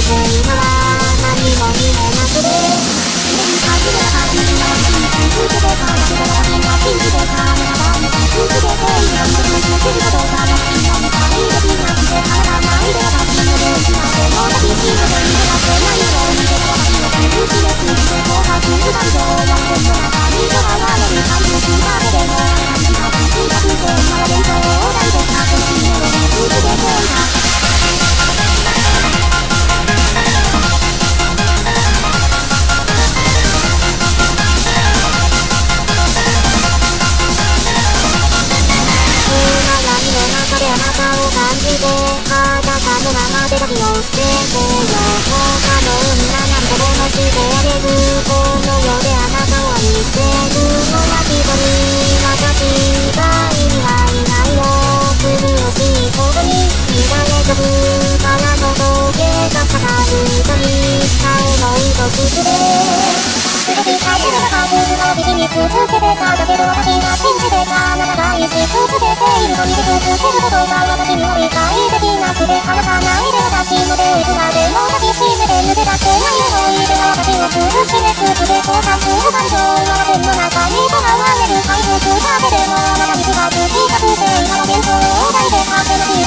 今は何も見えなくて外れた自分は信じ続けてただけど私は信じてたのが誰も続けていないのに続けることが私の見たいできなくて変わらないで私の元気な手の抱きしめていたせないようにで私の苦しめ続け後悔する感情は本の中にとらわれる回復だけでもあなたには感じたくて今は現状を抱いてたその君を続けていたあなたを感じて裸のままで旅をしてこよ他の女なんとでもしてあげるこの世であなたを愛してるのは一人私以外にはいないよ苦しいことに乱れ飛ぶからの峠が刺さるとにしか思いとすで苦しい感じる中ずっと自信に続けてただけど私は信じてたあなたが愛し続けているのに続けることが私には理解できなくて離さないで私の手をいつまでも抱きしめて抜け出せない思い出が私を苦しめ続け後悔する感情は天の中にとらわれる回復だけでもあなたに気がつきたくて今は幻想を抱いて風の日